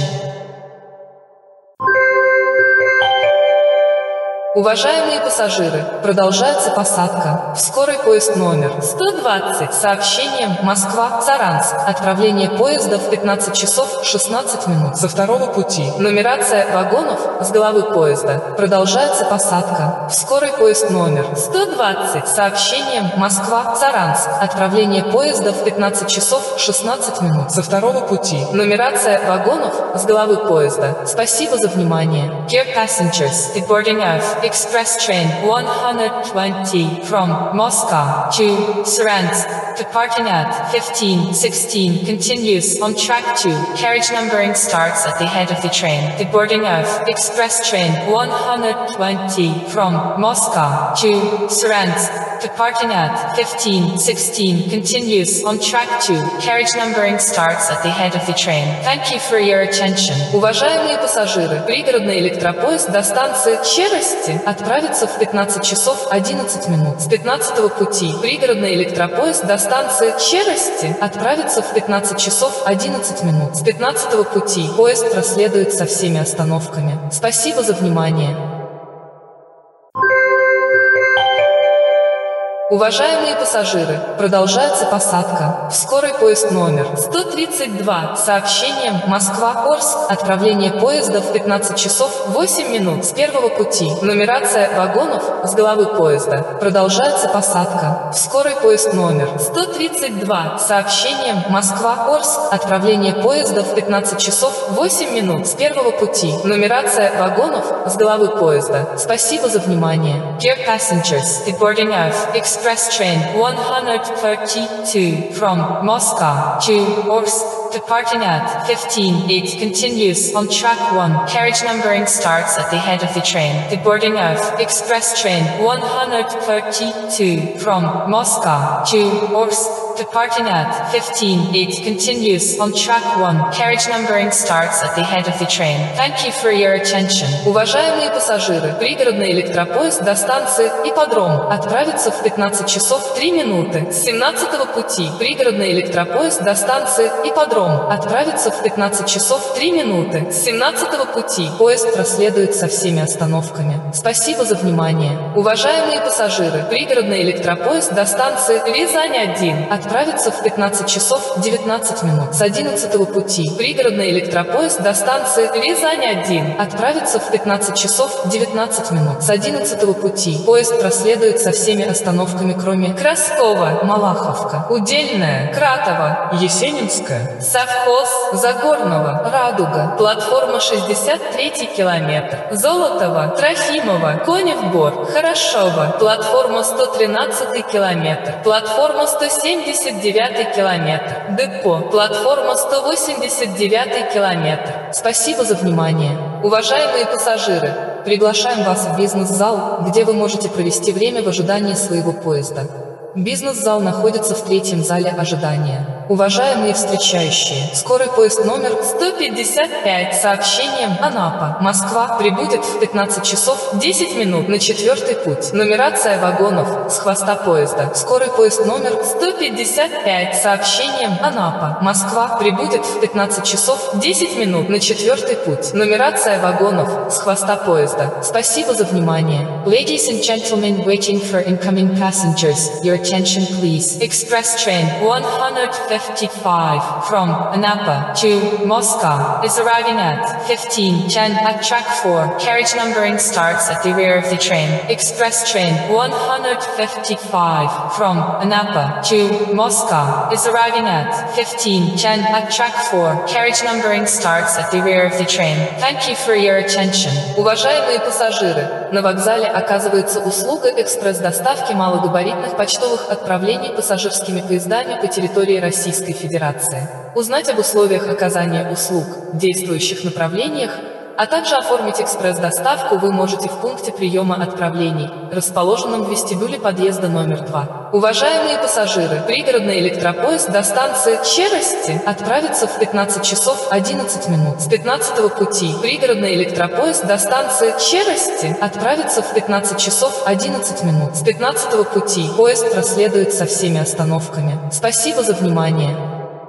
Уважаемые пассажиры, продолжается посадка в скорый поезд номер сто двадцать с сообщением Москва-Саранск. Отправление поезда в пятнадцать часов шестнадцать минут. Со второго пути. Нумерация вагонов с головы поезда. Продолжается посадка в скорый поезд номер сто двадцать с сообщением Москва-Саранск. Отправление поезда в пятнадцать часов шестнадцать минут. Со второго пути. Нумерация вагонов с головы поезда. Спасибо за внимание. Dear passengers, the boarding of Express Train one hundred twenty from Moscow to Saransk, departing at fifteen sixteen, continues on track two. Carriage numbering starts at the head of the train. The boarding of Express Train one hundred twenty from Moscow to Saransk, departing at fifteen sixteen, continues on track two. Carriage numbering starts at the head of the train. Thank you for your attention. Уважаемые пассажиры, пригородный электропоезд до станции Щерости отправится в пятнадцать часов одиннадцать минут. С пятнадцатого пути пригородный электропоезд до станции Щерости отправится в пятнадцать часов одиннадцать минут. С пятнадцатого пути поезд проследует со всеми остановками. Спасибо за внимание. Уважаемые пассажиры, продолжается посадка в скорый поезд номер сто тридцать два с сообщением Москва-Орск. Отправление поезда в пятнадцать часов восемь минут с первого пути. Нумерация вагонов с головы поезда. Продолжается посадка в скорый поезд номер сто тридцать два с сообщением Москва-Орск. Отправление поезда в пятнадцать часов восемь минут с первого пути. Нумерация вагонов с головы поезда. Спасибо за внимание. Dear passengers, the boarding of Express Train one hundred thirty-two from Moscow to Orsk, departing at fifteen eight, continues on track one. Carriage numbering starts at the head of the train. The boarding of Express Train one hundred thirty-two from Moscow to Orsk, departing at fifteen eight, continues on track one. Carriage numbering starts at the head of the train. Thank you for your attention. Уважаемые пассажиры, пригородный электропоезд до станции Ипподром отправится в пятнадцать часов три минуты. С семнадцатого пути пригородный электропоезд до станции Ипподром отправится в пятнадцать часов три минуты. С семнадцатого пути поезд проследует со всеми остановками. Спасибо за внимание. Уважаемые пассажиры, пригородный электропоезд до станции Рязань один отправится в пятнадцать часов девятнадцать минут. С одиннадцатого пути пригородный электропоезд до станции Рязань один отправится в пятнадцать часов девятнадцать минут. С одиннадцатого пути поезд проследует со всеми остановками, кроме Краскова, Малаховка, Удельная, Кратова, Есенинская, Совхоз, Загорного, Радуга, платформа шестьдесят третий километр, Золотова, Трофимова, Конев-Бор, Хорошова, платформа сто тринадцатый километр, платформа сто семьдесят девятый километр, Депо, платформа сто восемьдесят девятый километр. Спасибо за внимание. Уважаемые пассажиры, приглашаем вас в бизнес-зал, где вы можете провести время в ожидании своего поезда. Бизнес-зал находится в третьем зале ожидания. Уважаемые встречающие, скорый поезд номер сто пятьдесят пять с сообщением Анапа, Москва прибудет в пятнадцать часов десять минут на четвертый путь. Нумерация вагонов с хвоста поезда. Скорый поезд номер сто пятьдесят пять с сообщением Анапа, Москва прибудет в пятнадцать часов десять минут на четвертый путь. Нумерация вагонов с хвоста поезда. Спасибо за внимание. Ladies and gentlemen waiting for incoming passengers, your attention please. Express train one hundred fifty-five from Anapa to Moscow is arriving at fifteen ten at track four. Carriage numbering starts at the rear of the train. Express train one hundred fifty-five from Anapa to Moscow is arriving at fifteen ten at track four. Carriage numbering starts at the rear of the train. Thank you for your attention. Уважаемые пассажиры, на вокзале оказывается услуга экспресс-доставки малогабаритных почтовых отправлений пассажирскими поездами по территории Российской Федерации. Узнать об условиях оказания услуг в действующих направлениях, а также оформить экспресс-доставку вы можете в пункте приема отправлений, расположенном в вестибюле подъезда номер два. Уважаемые пассажиры, пригородный электропоезд до станции Черости отправится в пятнадцать часов одиннадцать минут. С пятнадцатого пути пригородный электропоезд до станции Черости отправится в пятнадцать часов одиннадцать минут. С пятнадцатого пути поезд проследует со всеми остановками. Спасибо за внимание.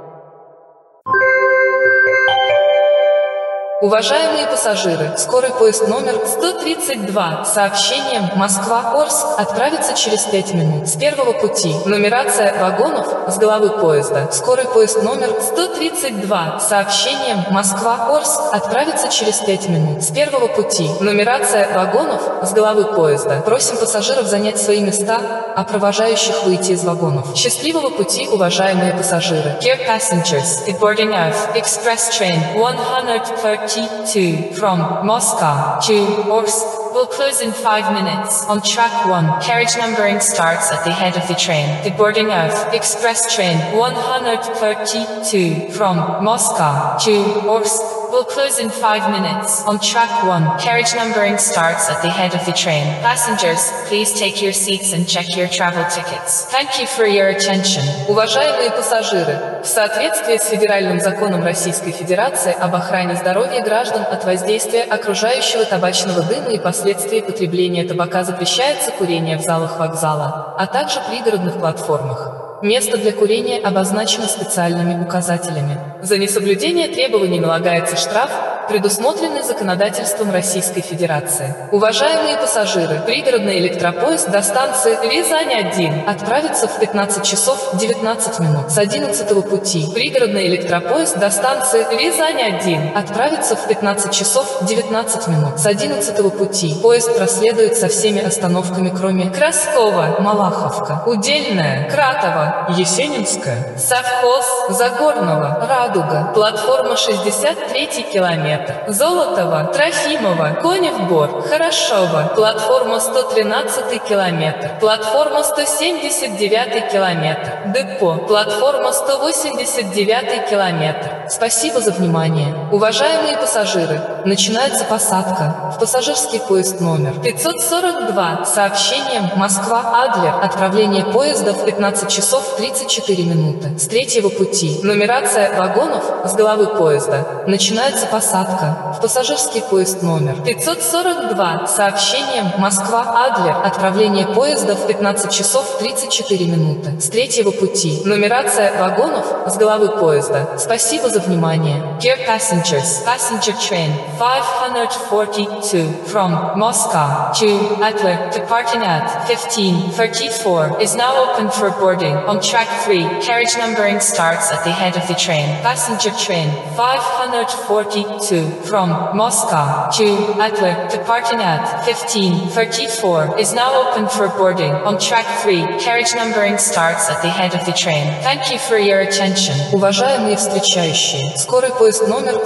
Уважаемые пассажиры, скорый поезд номер сто тридцать два с сообщением Москва-Орск отправится через пять минут. С первого пути нумерация вагонов с головы поезда. Скорый поезд номер сто тридцать два с сообщением Москва-Орск отправится через пять минут. С первого пути нумерация вагонов с головы поезда. Просим пассажиров занять свои места, а провожающих выйти из вагонов. Счастливого пути, уважаемые пассажиры. Dear passengers, the boarding of express train one hundred thirty-two from Moscow to Orsk will close in five minutes. On track one, carriage numbering starts at the head of the train. The boarding of express train one hundred thirty-two from Moscow to Orsk will close in five minutes. On track one, carriage numbering starts at the head of the train. Passengers, please take your seats and check your travel tickets. Thank you for your attention. Уважаемые пассажиры, в соответствии с Федеральным законом Российской Федерации об охране здоровья граждан от воздействия окружающего табачного дыма и последствий потребления табака запрещается курение в залах вокзала, а также пригородных платформах. Место для курения обозначено специальными указателями. За несоблюдение требований налагается штраф, предусмотренный законодательством Российской Федерации. Уважаемые пассажиры, пригородный электропоезд до станции Рязань один отправится в пятнадцать часов девятнадцать минут. С одиннадцатого пути пригородный электропоезд до станции Рязань один отправится в пятнадцать часов девятнадцать минут. С одиннадцатого пути поезд проследует со всеми остановками, кроме Краскова, Малаховка, Удельная, Кратова, Есенинская, Совхоз, Загорного, Радуга, платформа шестьдесят третий километр, Золотого, Трофимова, Конев Бор, Хорошова, платформа сто тринадцатый километр, платформа сто семьдесят девятый километр, Депо, платформа сто восемьдесят девятый километр. Спасибо за внимание. Уважаемые пассажиры, начинается посадка в пассажирский поезд номер пятьсот сорок два с сообщением Москва-Адлер. Отправление поезда в пятнадцать часов тридцать четыре минуты. С третьего пути нумерация вагонов с головы поезда. Начинается посадка в пассажирский поезд номер пятьсот сорок два с сообщением Москва-Адлер. Отправление поезда в пятнадцать часов тридцать четыре минуты. С третьего пути нумерация вагонов с головы поезда. Спасибо за внимание. Dear passengers, passenger train five hundred forty-two from Moscow to Adler departing at fifteen thirty-four is now open for boarding. On track three, carriage numbering starts at the head of the train. Passenger train five hundred forty-two from Moscow to Adler departing at fifteen thirty-four is now open for boarding. On track three, carriage numbering starts at the head of the train. Thank you for your attention. Уважаемые встречающие, скорый поезд номер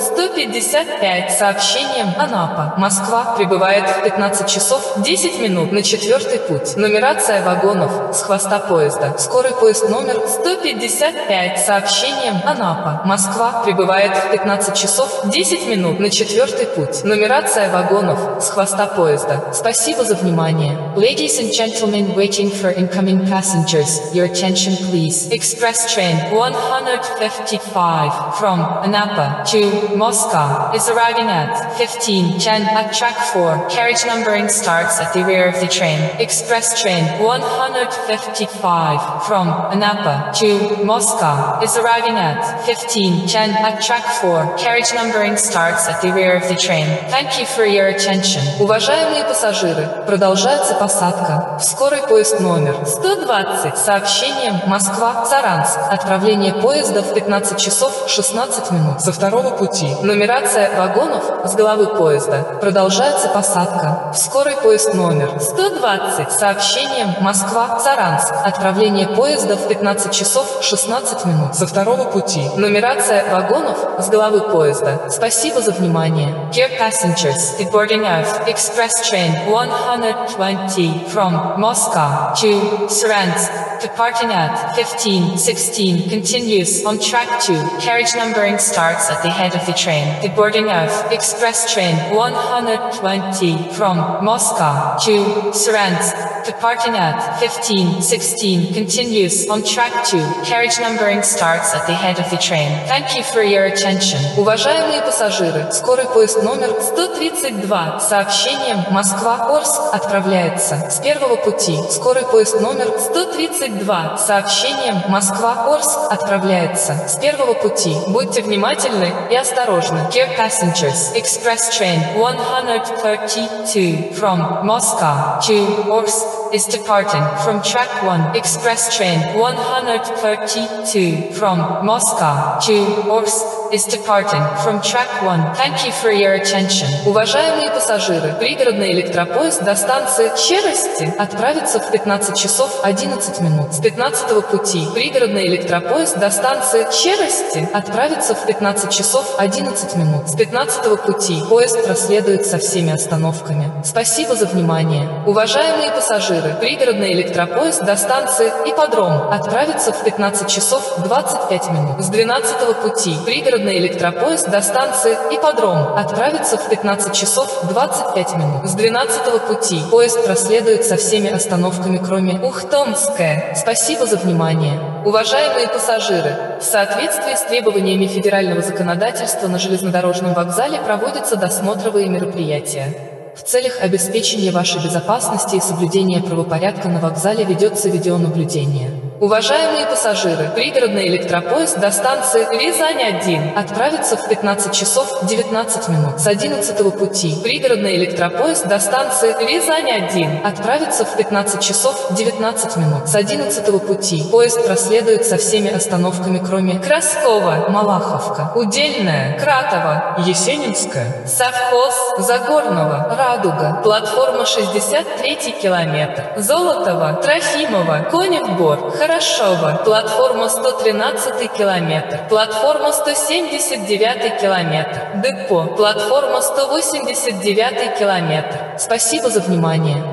сто пятьдесят пять с сообщением Анапа, Москва прибывает в пятнадцать часов десять минут на четвертый путь. Нумерация вагонов с хвоста поезда. Скорый поезд номер сто пятьдесят пять с сообщением Анапа, Москва прибывает в пятнадцать часов десять минут на четвертый путь. Нумерация вагонов с хвоста поезда. Спасибо за внимание. Ladies and gentlemen waiting for incoming passengers, your attention please. Express train one hundred fifty-five from Anapa to Moscow is arriving at fifteen ten at track four. Carriage numbering starts at the rear of the train. Express train one hundred fifty-five from Anapa to Moscow is arriving at fifteen ten at track four. Carriage numbering starts at the rear of the train. Thank you for your attention. Уважаемые пассажиры, продолжается посадка в скорый поезд номер сто двадцать с сообщением Москва-Саранск. Отправление поезда в пятнадцать часов шестнадцать минут. Со второго пути. Нумерация вагонов с головы поезда. Продолжается посадка в скорый поезд номер сто двадцать с сообщением Москва-Саранск. Отправление поезда в пятнадцать часов шестнадцать минут. Со второго пути. Нумерация вагонов с головы поезда. Спасибо за внимание. Dear passengers, the boarding of Express Train one hundred twenty from Moscow to Saransk, departing at fifteen sixteen, continues on track two. Carriage numbering starts at the head of the train. The boarding of Express Train one hundred twenty from Moscow to Saransk, departing at fifteen sixteen, continues on track two. Carriage numbering starts at the head of the train. Thank you for your attention. Уважаемые пассажиры, скорый поезд номер сто тридцать два с сообщением Москва-Орск отправляется с первого пути. Скорый поезд номер сто тридцать два с сообщением Москва-Орск отправляется с первого пути. Будьте внимательны и осторожны. Dear passengers, Express Train one hundred thirty-two from Moscow to Orsk is departing from track one. Express Train one hundred thirty-two from Moscow to Orsk is departing from track one. Thank you for your attention. Уважаемые пассажиры, пригородный электропоезд до станции Черости отправится в пятнадцать часов одиннадцать минут. С пятнадцатого пути пригородный электропоезд до станции Черости отправится в пятнадцать часов одиннадцать минут. С пятнадцатого пути поезд проследует со всеми остановками. Спасибо за внимание. Уважаемые пассажиры, пригородный электропоезд до станции Ипподром отправится в пятнадцать часов двадцать пять минут. С двенадцатого пути пригородный электропоезд до станции Ипподром отправится в пятнадцать часов двадцать пять минут. С двенадцатого пути поезд проследует со всеми остановками, кроме Ухтомская. Спасибо за внимание. Уважаемые пассажиры, в соответствии с требованиями федерального законодательства на железнодорожном вокзале проводятся досмотровые мероприятия. В целях обеспечения вашей безопасности и соблюдения правопорядка на вокзале ведется видеонаблюдение. Уважаемые пассажиры, пригородный электропоезд до станции Рязань один отправится в пятнадцать часов девятнадцать минут. С одиннадцатого пути пригородный электропоезд до станции Рязань один отправится в пятнадцать часов девятнадцать минут. С одиннадцатого пути поезд проследует со всеми остановками, кроме Краскова, Малаховка, Удельная, Кратова, Есенинская, Совхоз, Загорного, Радуга, платформа шестьдесят третий километр, Золотого, Трофимова, Конев-Бор, Хорошова, платформа сто тринадцатый километр, платформа сто семьдесят девятый километр, Депо, платформа сто восемьдесят девятый километр. Спасибо за внимание.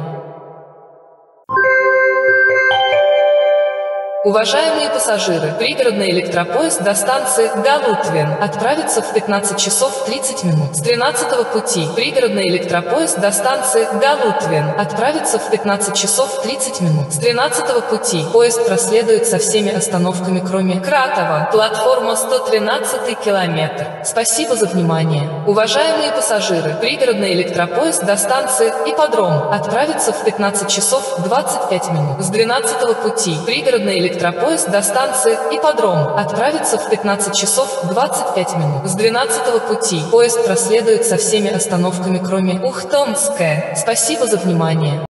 Уважаемые пассажиры, пригородный электропоезд до станции Галутвин отправится в пятнадцать часов тридцать минут. С тринадцатого пути пригородный электропоезд до станции Галутвин отправится в пятнадцать часов тридцать минут. С тринадцатого пути поезд проследует со всеми остановками, кроме Кратова, платформа сто тринадцатый километр. Спасибо за внимание. Уважаемые пассажиры, пригородный электропоезд до станции Ипподром отправится в пятнадцать часов двадцать пять минут. С двенадцатого пути пригородный электропоезд Электропоезд до станции Ипподром отправится в пятнадцать часов двадцать пять минут. С двенадцатого пути поезд проследует со всеми остановками, кроме Ухтомская. Спасибо за внимание.